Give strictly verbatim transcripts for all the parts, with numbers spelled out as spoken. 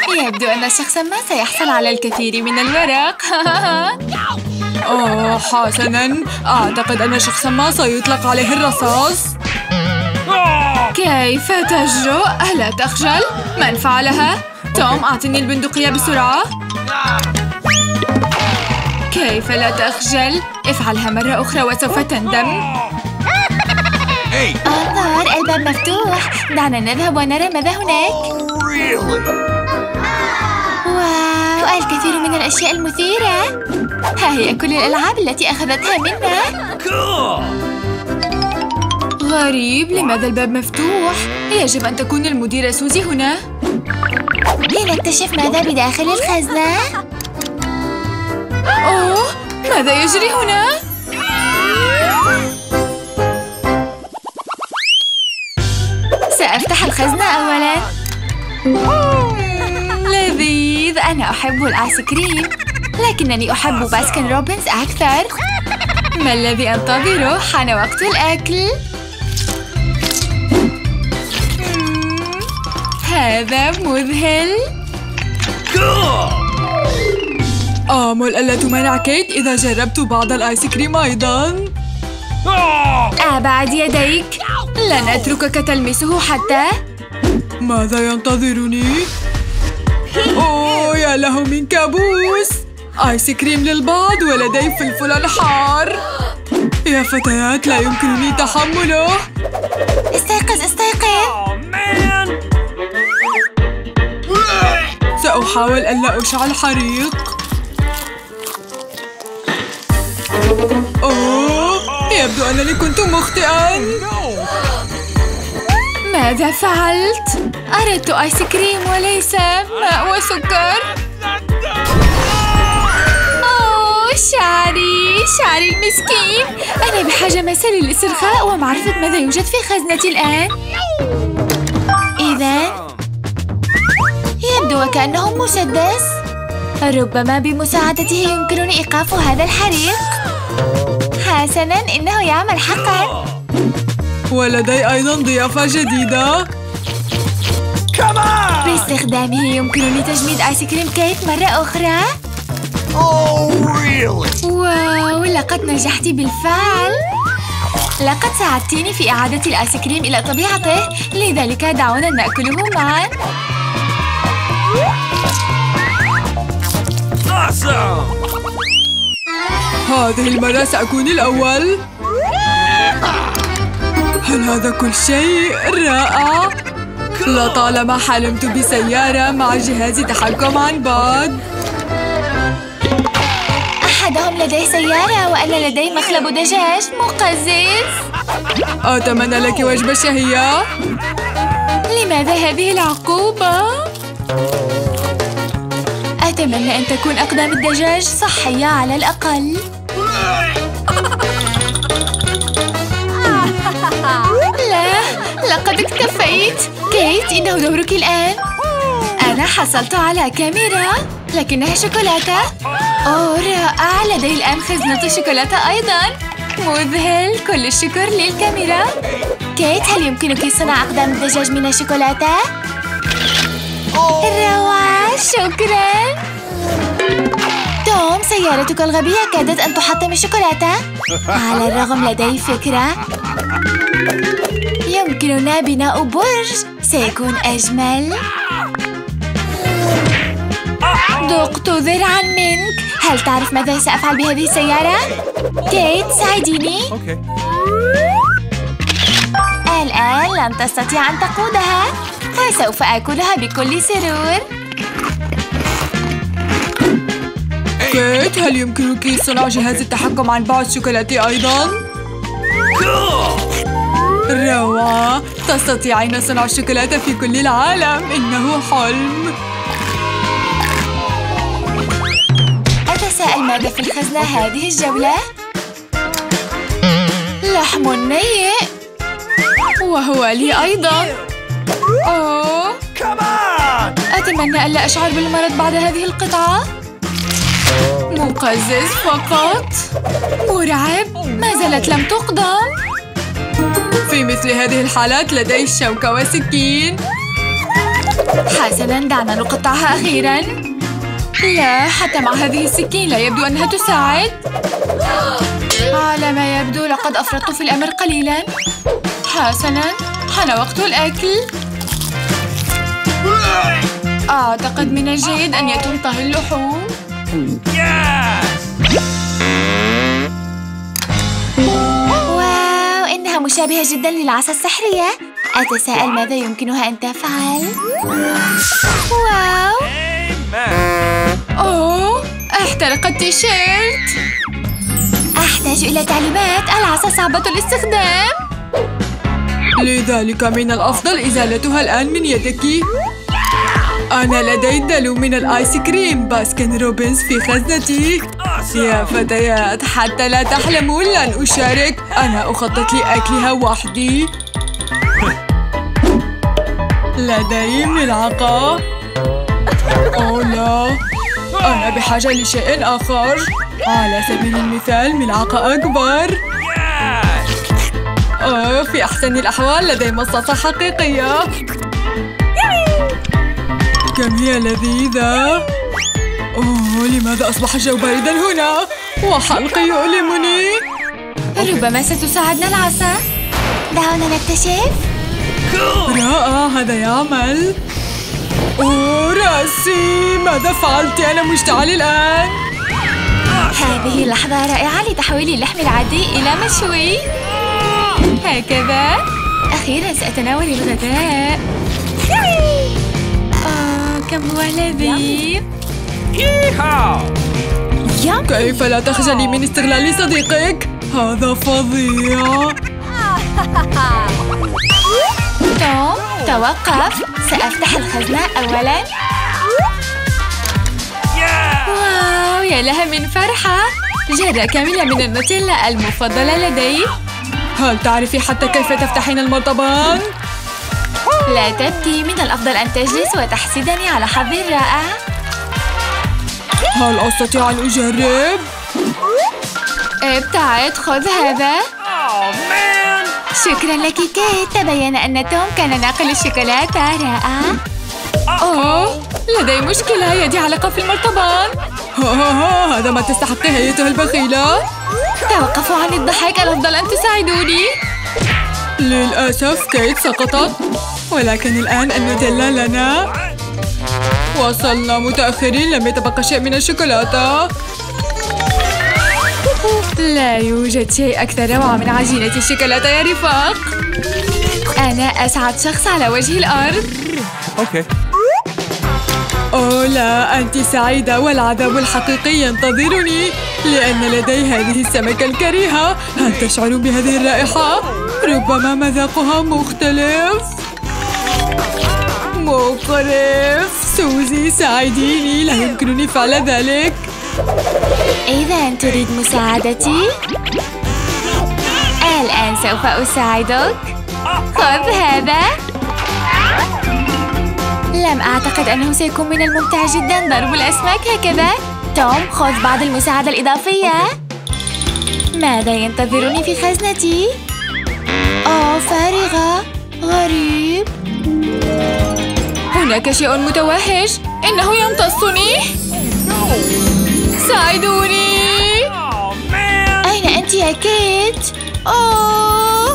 يبدو أن شخصاً ما سيحصل على الكثير من الورق. أوه حسناً، أعتقد أن شخصاً ما سيطلق عليه الرصاص. كيف تجرؤ؟ ألا تخجل؟ من فعلها؟ توم أعطني البندقية بسرعة. كيف لا تخجل؟ افعلها مرة أخرى وسوف تندم. انظر، الباب مفتوح. دعنا نذهب ونرى ماذا هناك. واو، الكثير من الأشياء المثيرة. ها هي كل الألعاب التي أخذتها منا. غريب، لماذا الباب مفتوح؟ يجب أن تكون المديرة سوزي هنا. لنكتشف ماذا بداخل الخزنة. أوه، ماذا يجري هنا؟ سأفتح الخزنة أولاً. لذيذ، أنا أحب الآيس كريم، لكنني أحب باسكن روبنز أكثر. ما الذي أنتظره؟ حان وقت الأكل. هذا مذهل. آمل ألا تمانع كيت إذا جربت بعض الآيس كريم أيضاً. أبعد يديك، لن أتركك تلمسه حتى. ماذا ينتظرني؟ أوه يا له من كابوس. آيس كريم للبعض ولدي فلفل حار. يا فتيات، لا يمكنني تحمله. استيقظ استيقظ. سأحاول ألا أشعل حريق. أوه، يبدو أنني كنت مخطئاً. ماذا فعلت؟ أردت آيس كريم وليس ماء وسكر. أوه، شعري شعري المسكين. أنا بحاجة ماسة للاسترخاء ومعرفة ماذا يوجد في خزنتي الآن. إذن يبدو وكأنه مسدس. ربما بمساعدته يمكنني إيقاف هذا الحريق. حسناً، إنه يعمل حقاً. ولدي أيضاً ضيافة جديدة. باستخدامه يمكنني تجميد آيس كريم كيك مرة أخرى. واو، لقد نجحت بالفعل. لقد ساعدتيني في إعادة الآيس كريم إلى طبيعته، لذلك دعونا نأكله معاً. هذه المرة سأكون الأول. هل هذا كل شيء؟ رائع. لطالما حلمت بسيارة مع جهاز تحكم عن بعد. أحدهم لديه سيارة وأنا لدي مخلب دجاج. مقزز. أتمنى لك وجبة شهية. لماذا هذه العقوبة؟ أتمنى أن تكون أقدام الدجاج صحية على الأقل. لا، لقد اكتفيت. كيت، إنه دورك الآن. أنا حصلت على كاميرا، لكنها شوكولاتة. أوه رائع، لدي الآن خزنة شوكولاتة أيضاً. مذهل، كل الشكر للكاميرا. كيت، هل يمكنك صنع أقدام الدجاج من الشوكولاتة؟ روعة، شكراً. توم، سيارتك الغبية كادت أن تحطم الشوكولاتة. على الرغم لدي فكرة. يمكننا بناء برج، سيكون أجمل. ذقت ذرعاً منك. هل تعرف ماذا سأفعل بهذه السيارة؟ كيت، ساعديني. الآن لن تستطيع أن تقودها، فسوف آكلها بكل سرور. كيت، هل يمكنك صنع جهاز التحكم عن بعد شوكولاتي أيضاً؟ روعة، تستطيعين صنع الشوكولاتة في كل العالم. إنه حلم. أتساءل ماذا في الخزنة هذه الجولة؟ لحم نيء، وهو لي أيضاً. أوه، أتمنى ألا أشعر بالمرض بعد هذه القطعة. مقزز فقط. مرعب، ما زالت لم تقدم. في مثل هذه الحالات لدي الشوكة وسكين. حسناً، دعنا نقطعها أخيراً. لا، حتى مع هذه السكين لا يبدو أنها تساعد. على ما يبدو لقد أفرطت في الأمر قليلاً. حسناً، حان وقت الأكل. أعتقد من الجيد أن يتم طهي اللحوم. واو، إنها مشابهة جداً للعصا السحرية. أتساءل ماذا يمكنها أن تفعل؟ واو. أوه، احترق التيشيرت. أحتاج إلى تعليمات. العصا صعبة الاستخدام، لذلك من الأفضل إزالتها الآن من يدك. أنا لدي دلو من الآيس كريم باسكن روبنز في خزنتي. يا فتيات، حتى لا تحلموا لن أشارك. أنا أخطط لأكلها وحدي. لدي ملعقة. أوه لا، أنا بحاجة لشيء آخر. على سبيل المثال ملعقة أكبر. أوه، في أحسن الأحوال لدي مصاصة حقيقية. كم هي لذيذة. أوه، لماذا أصبح الجو باردا هنا؟ وحلقي يؤلمني. ربما ستساعدنا العصا. دعونا نكتشف. رائع، هذا يعمل. أوه رأسي، ماذا فعلت؟ أنا مشتعل الآن. هذه لحظة رائعة لتحويل اللحم العادي إلى مشوي. هكذا. أخيراً سأتناول الغداء. آه، كم هو لذيذ. كيف لا تخجلي من استغلال صديقك؟ هذا فظيع. توم، توقف. سأفتح الخزنة أولاً. واو، يا لها من فرحة. جرة كاملة من النوتيلا المفضلة لدي. هل تعرفي حتى كيف تفتحين المرطبان؟ لا تبكي، من الأفضل أن تجلس وتحسدني على حظي الرائع. هل أستطيع أن أجرب؟ ابتعد، خذ هذا. شكراً لك كيت. تبين أن توم كان ناقل الشوكولاتة. رائع. أوه، لدي مشكلة. يدي علقة في المرطبان. هذا ما تستحقيه أيتها البخيلة. توقفوا عن الضحك، الأفضل أن تساعدوني. للأسف كيت سقطت، ولكن الآن النوتيلا لنا. وصلنا متأخرين، لم يتبقى شيء من الشوكولاتة. لا يوجد شيء أكثر روعة من عجينة الشوكولاتة يا رفاق. أنا أسعد شخص على وجه الأرض. أوكي. أوه لا، أنت سعيدة والعذاب الحقيقي ينتظرني، لأن لدي هذه السمكة الكريهة. هل تشعر بهذه الرائحة؟ ربما مذاقها مختلف. مقرف. سوزي، ساعديني، لا يمكنني فعل ذلك. إذا تريد مساعدتي، الآن سوف أساعدك. خذ هذا. لم أعتقد أنه سيكون من الممتع جداً ضرب الأسماك هكذا. توم، خذ بعض المساعدة الإضافية. ماذا ينتظرني في خزنتي؟ أوه، فارغة. غريب. هناك شيء متوحش. إنه يمتصني. ساعدوني. أين أنت يا كيت؟ أوه،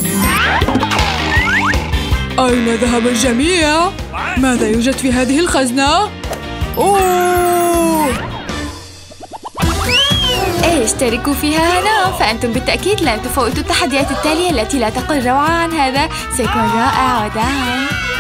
أين ذهب الجميع؟ ماذا يوجد في هذه الخزنة؟ أوه، اشتركوا فيها هنا، فأنتم بالتأكيد لن تفوتوا التحديات التالية التي لا تقل روعة عن هذا. سيكون رائع وداعم.